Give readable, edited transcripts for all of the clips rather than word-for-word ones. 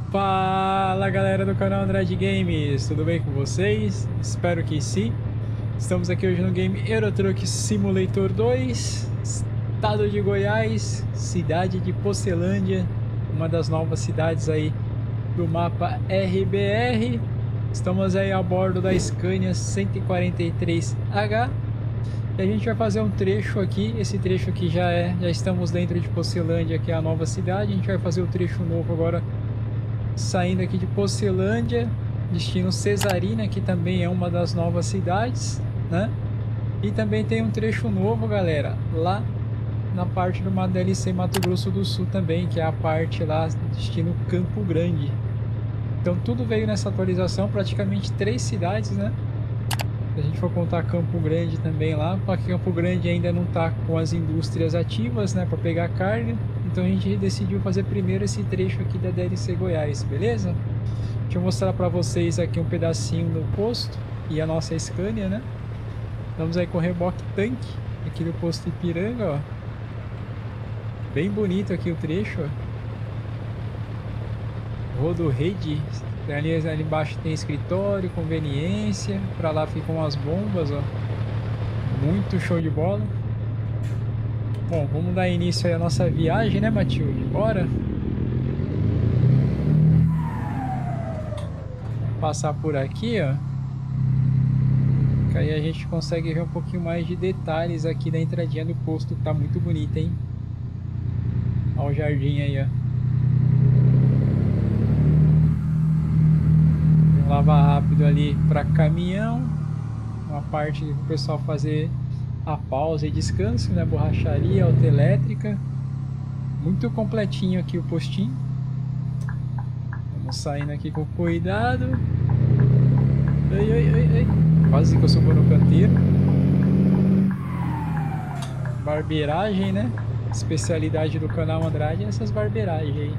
Fala galera do canal Andrade Games, tudo bem com vocês? Espero que sim. Estamos aqui hoje no game Euro Truck Simulator 2, estado de Goiás, cidade de Pocilândia, uma das novas cidades aí do mapa RBR. Estamos aí a bordo da Scania 143H e a gente vai fazer um trecho aqui. Esse trecho aqui já estamos dentro de Pocilândia, que é a nova cidade. A gente vai fazer o trecho novo agora, saindo aqui de Pocilândia, destino Cesarina, que também é uma das novas cidades, né? E também tem um trecho novo, galera, lá na parte do DLC Mato Grosso do Sul também, que é a parte lá, destino Campo Grande. Então tudo veio nessa atualização, praticamente 3 cidades, né? Se a gente for contar Campo Grande também lá, porque Campo Grande ainda não está com as indústrias ativas, né, para pegar carga. Então a gente decidiu fazer primeiro esse trecho aqui da DLC Goiás, beleza? Deixa eu mostrar para vocês aqui um pedacinho do posto e a nossa Scania, né? Estamos aí com o reboque tanque aqui do posto Ipiranga, ó. Bem bonito aqui o trecho, ó. Rodo Rede, ali embaixo tem escritório, conveniência, para lá ficam as bombas, ó. Muito show de bola. Bom, vamos dar início aí à nossa viagem, né, Matilde? Bora! Vamos passar por aqui, ó. Que aí a gente consegue ver um pouquinho mais de detalhes aqui da entradinha do posto, que tá muito bonita, hein? Olha o jardim aí, ó. Tem um lava rápido ali para caminhão. Uma parte para o pessoal fazer a pausa e descanso, né? Borracharia, autoelétrica. Muito completinho aqui o postinho. Vamos saindo aqui com cuidado. Ai, ai, ai, ai. Quase que eu subo no canteiro. Barbeiragem, né? Especialidade do canal Andrade é essas barbeiragens aí.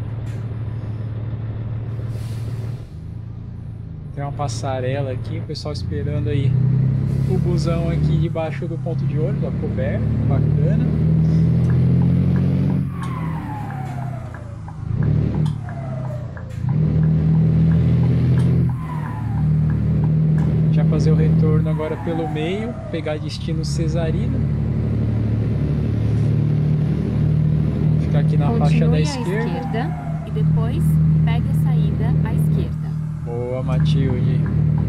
Tem uma passarela aqui, o pessoal esperando aí o busão aqui debaixo do ponto de ônibus, ó, coberto, bacana. Já fazer o retorno agora pelo meio, pegar destino Cesarina. Ficar aqui na faixa da esquerda. E depois pegue a saída à esquerda. Boa, Matilde.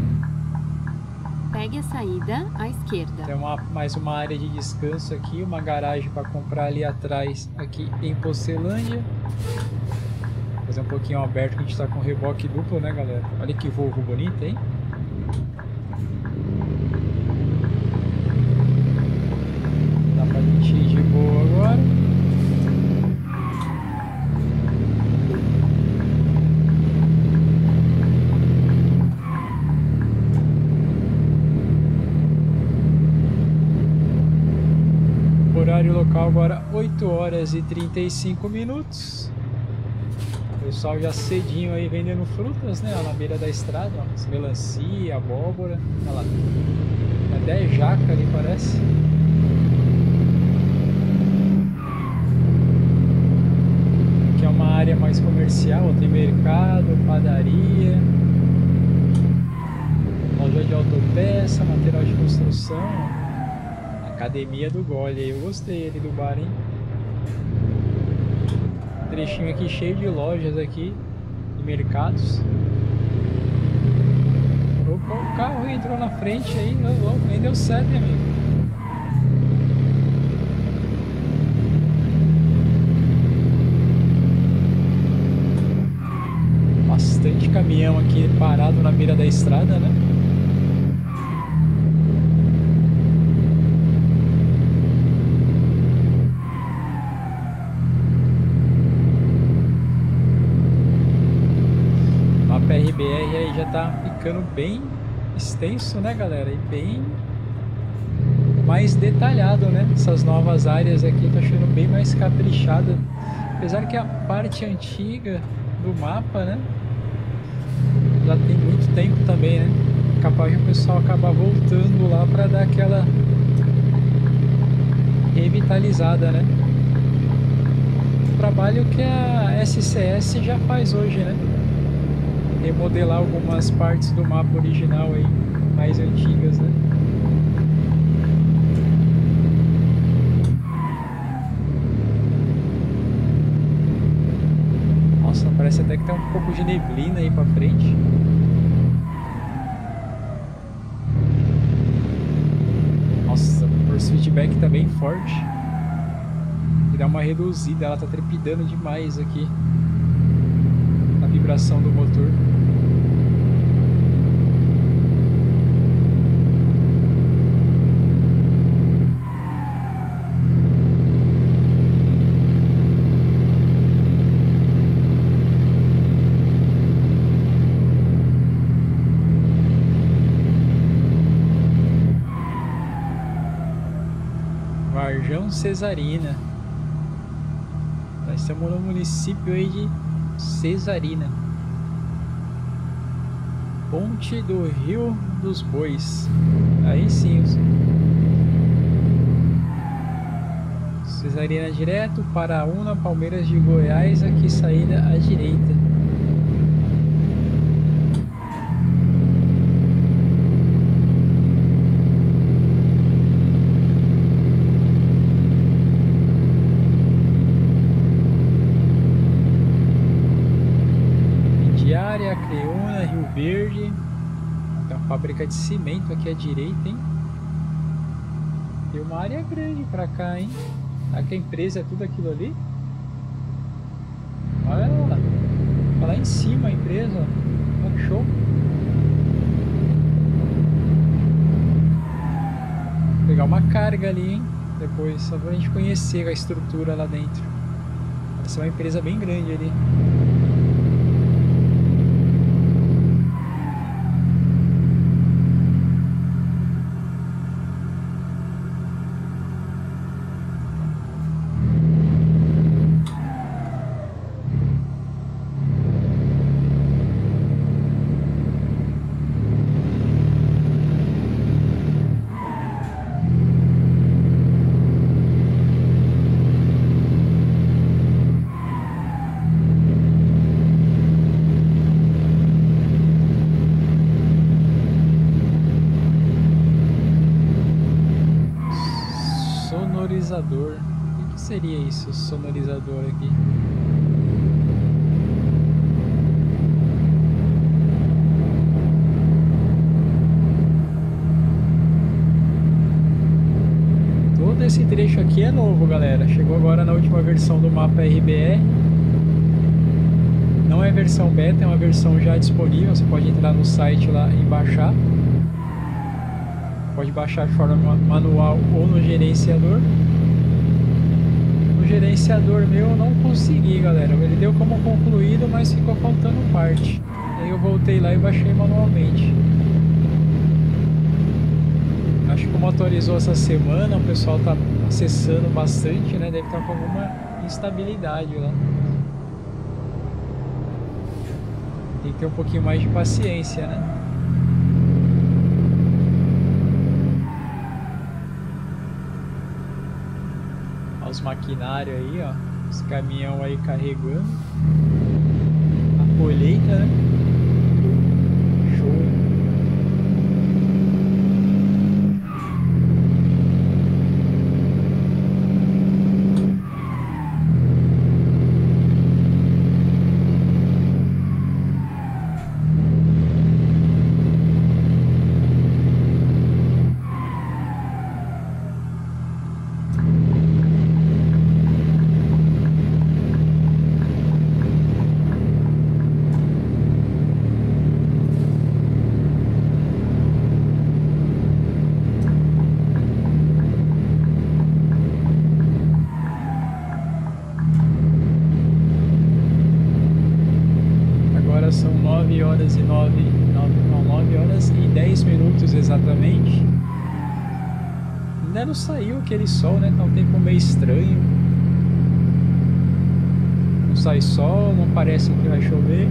Pegue a saída à esquerda. Tem mais uma área de descanso aqui, uma garagem para comprar ali atrás, aqui em Pocilândia. Vou fazer um pouquinho aberto, que a gente está com reboque duplo, né, galera? Olha que Volvo bonito, hein? Dá pra gente ir de boa agora. Horário local agora 8 horas e 35 minutos. O pessoal já cedinho aí vendendo frutas, né? Na beira da estrada, ó. Melancia, abóbora. Olha lá. Até jaca ali, parece. Aqui é uma área mais comercial, ó. Tem mercado, padaria, loja de autopeça, material de construção. Academia do Gole, eu gostei ali do bar, hein? Trechinho aqui cheio de lojas aqui, de mercados. Opa, o carro entrou na frente aí, nem deu certo, hein, amigo? Bastante caminhão aqui parado na beira da estrada, né? RBR aí já tá ficando bem extenso, né, galera? E bem mais detalhado, né? Essas novas áreas aqui tá achando bem mais caprichada. Apesar que a parte antiga do mapa, né? Já tem muito tempo também, né? Capaz de o pessoal acabar voltando lá para dar aquela revitalizada, né? O trabalho que a SCS já faz hoje, né? remodelar algumas partes do mapa original aí, mais antigas, né? Nossa, parece até que tem um pouco de neblina aí pra frente. Nossa, o force feedback tá bem forte. E dá uma reduzida, ela tá trepidando demais aqui. A vibração do motor. Varjão Cesarina. Nós estamos no município aí de Cesarina. Ponte do Rio dos Bois. Aí sim. Cesarina direto, Paraúna, Palmeiras de Goiás, aqui saída à direita. Creúna, Rio Verde. Tem uma fábrica de cimento aqui à direita, hein? Tem uma área grande pra cá, hein? Será que a empresa é tudo aquilo ali? Olha lá. Tá lá em cima a empresa. Olha que show. Vou pegar uma carga ali, hein? Depois, só pra gente conhecer a estrutura lá dentro. Parece uma empresa bem grande ali. Sonorizador. O que seria isso, sonorizador aqui? Todo esse trecho aqui é novo, galera. Chegou agora na última versão do mapa RBE. Não é versão beta, é uma versão já disponível. Você pode entrar no site lá e baixar. Pode baixar de forma manual ou no gerenciador. No gerenciador meu eu não consegui, galera. Ele deu como concluído, mas ficou faltando parte. Aí eu voltei lá e baixei manualmente. Acho que como atualizou essa semana, o pessoal tá acessando bastante, né? Deve estar com alguma instabilidade lá. Tem que ter um pouquinho mais de paciência, né? Os maquinários aí, ó, os caminhão aí carregando a colheita, né? Show. São 9 horas e 9 horas e 10 minutos exatamente. Ainda não saiu aquele sol, né? Tá um tempo meio estranho. Não sai sol, não parece que vai chover.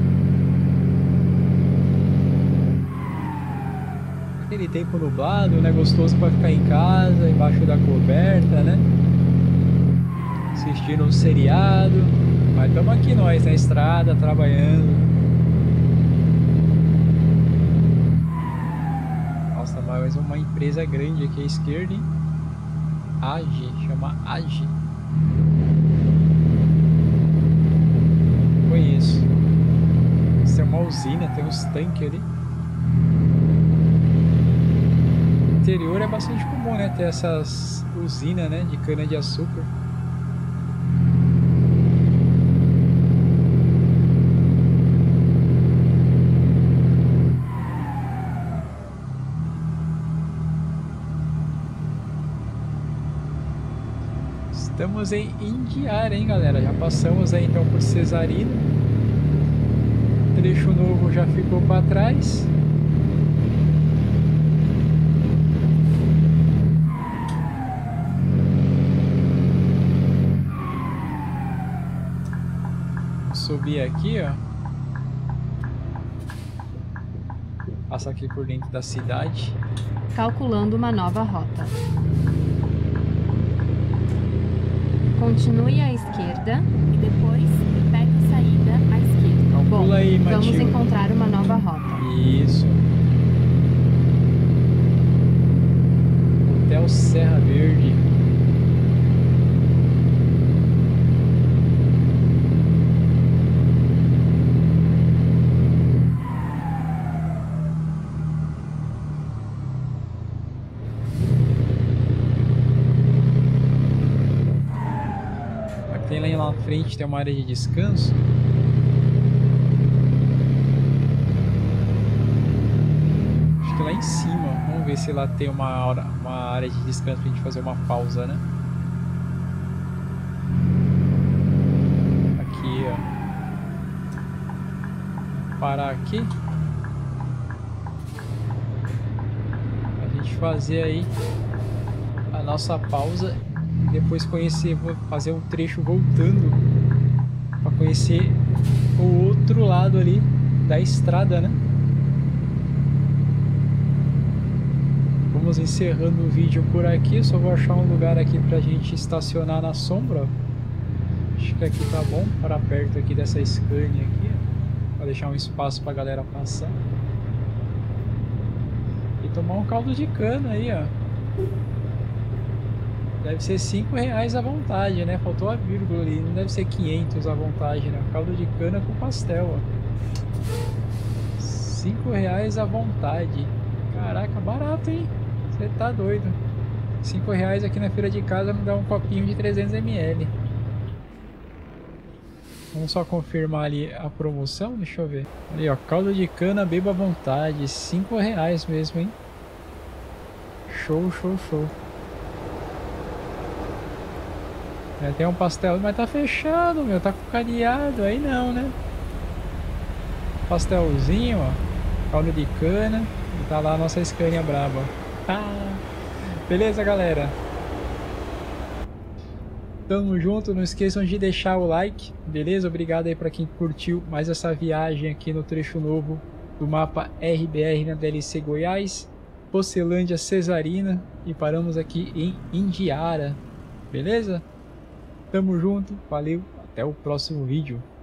Aquele tempo nublado, né? Gostoso para ficar em casa, embaixo da coberta, né? Assistindo um seriado. Mas estamos aqui nós na estrada, trabalhando. mais uma empresa grande aqui à esquerda, hein? AGE, chama AGE. Conheço. Isso é uma usina, tem uns tanques ali. No interior é bastante comum, né? Ter essas usinas, né? De cana de açúcar. Estamos em Indiara, hein, galera? Já passamos aí então por Cesarino. Trecho novo já ficou para trás. Vou subir aqui, ó. Passa aqui por dentro da cidade. Calculando uma nova rota. Continue à esquerda e depois pegue a saída à esquerda. Calcula Bom, aí, vamos Matilde. encontrar uma nova rota. Isso. Hotel Serra Verde. Tem lá na frente, tem uma área de descanso. Acho que lá em cima. Vamos ver se lá tem uma área de descanso pra gente fazer uma pausa, né? Aqui, ó. Vou parar aqui. A gente fazer aí a nossa pausa. Depois conhecer, vou fazer um trecho voltando para conhecer o outro lado ali da estrada, né? Vamos encerrando o vídeo por aqui. Só vou achar um lugar aqui pra gente estacionar na sombra. Acho que aqui tá bom, para perto aqui dessa Scania aqui, para deixar um espaço pra galera passar e tomar um caldo de cana aí, ó. Deve ser R$5 à vontade, né? Faltou a vírgula ali. Não deve ser 500 à vontade, né? Caldo de cana com pastel, ó. R$5 à vontade. Caraca, barato, hein? Você tá doido. R$5 aqui na feira de casa me dá um copinho de 300 ml. Vamos só confirmar ali a promoção. Deixa eu ver. Ali, ó. Caldo de cana, beba à vontade. R$5 mesmo, hein? Show, show, show. Tem um pastel, mas tá fechado, meu, tá cadeado, aí não, né? Pastelzinho, ó, caldo de cana, e tá lá a nossa Scania braba. Ah, beleza, galera? Tamo junto, não esqueçam de deixar o like, beleza? Obrigado aí pra quem curtiu mais essa viagem aqui no trecho novo do mapa RBR na DLC Goiás, Pocilândia Cesarina, e paramos aqui em Indiara, beleza? Tamo junto, valeu, até o próximo vídeo.